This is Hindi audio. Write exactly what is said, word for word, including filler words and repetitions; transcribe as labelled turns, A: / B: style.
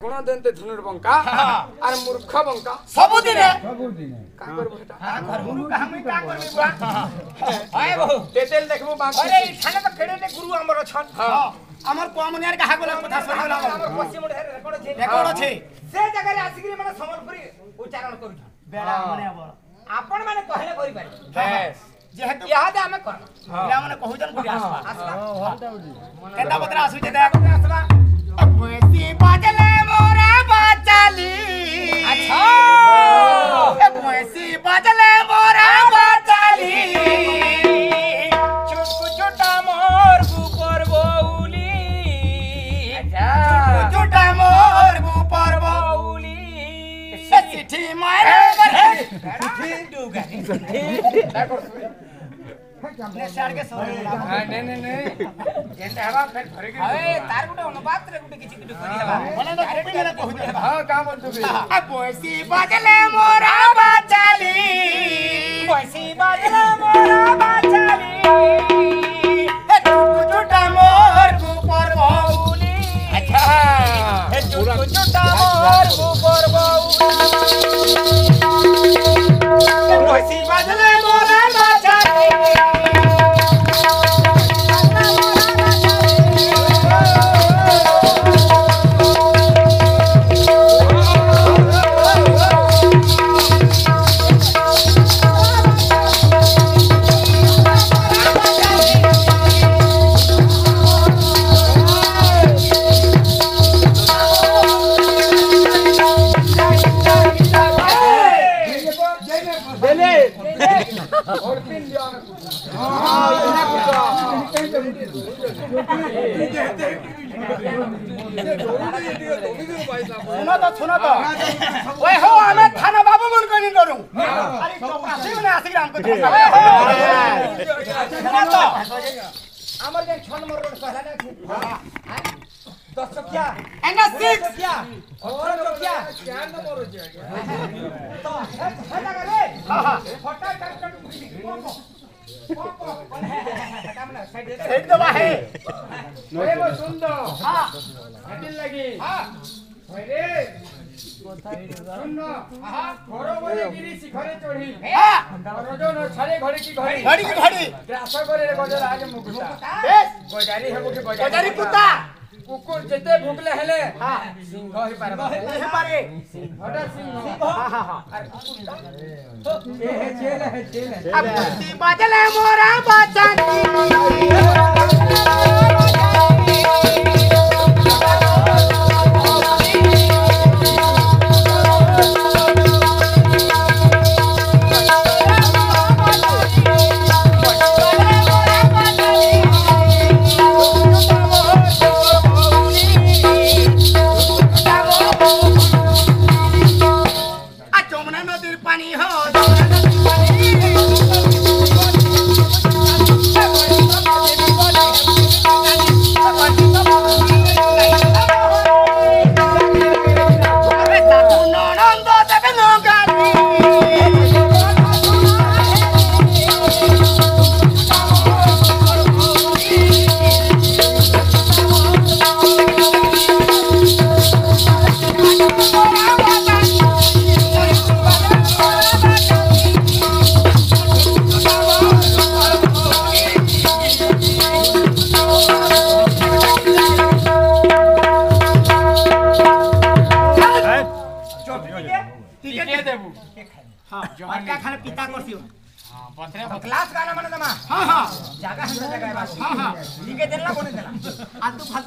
A: कोण देनते धनुर्बंका और मूर्ख बंका
B: सब दिन
A: सब दिन का करबो बेटा
B: हां घर गुरु का हम का करबी बा हाय बहु
A: तेतेल देखबो बाकी
B: अरे खाने तो खेड़े ने गुरु हमर छन हां हमर कोमनियार का हागला कथा सही होला हमर पश्चिम ढेर रेकॉर्ड छे रेकॉर्ड छे से जगह रे आसिकरी माने संबलपुरी उच्चारण करू बेड़ा मने अब आपण माने कहले करि पारे बस जेहेतु याद हमें कर पिला माने कहू जन गुरी आसबा आसबा केता बतरा आसु जे देख आसबा पैसी बाजले मोरा बाचाली अच्छा ए पैसी बाजले मोरा बाचाली चुटकु चुटा मोर ऊपर बौली अच्छा चुटा मोर ऊपर बौली चिट्ठी मारे चिट्ठी डूगा चिट्ठी ने सार के सोरे हां ने ने ने जेंते हवा फिर घरे के ए तार गुटे अनुपात रे गुटे किछि किछि करी हवा मने न कॉपी में कहू हां का बोल तू आ पैसी बाजले मोरा बाचाली पैसी बाजले मोरा बाचाली ए टुटु टुटा मोर ऊपर बौली अच्छा ए टुटु टुटा मोर ऊपर बौली पैसी बाजले मोरा बाचाली
A: और तीन जान हां इतना
B: सुनो तो सुनो तो ओए हो हमें थाना बाबू मन कनी करू अरे चौपासी में आसिक हमको सुनो तो हमर जे छन मोर रोड कहला ना दस चकिया एना सिक्स चकिया और चकिया क्या नंबर हो जाएगा तो है है लगा रे हां हां फटा टक टक साइड दबा है
A: ओए वो सुन दो हां हटिल लगी
B: हां
A: ओए रे सुन ना हां घरो बने गिरी शिखरे चढ़ी
B: हां
A: रोजो न छाले घड़ी की घड़ी
B: घड़ी की घड़ी
A: ग्रास करे गजर आगे मुकुटा
B: बेस
A: गजारी है मुके
B: गजारी कुत्ता
A: कुकुर जेते भुकले हेले
B: हां
A: सिंह ही पारबा
B: हे मारे
A: हटा सिंह
B: हां हां हां
A: अरे कुकुर ये है जेल है जेल है
B: अब कुत्ती बाजले मोरा बाचाली क्लास गाना माने दमा हां हां जगह हम जगह बस हां हां ठीक है देला कोने देला आ तू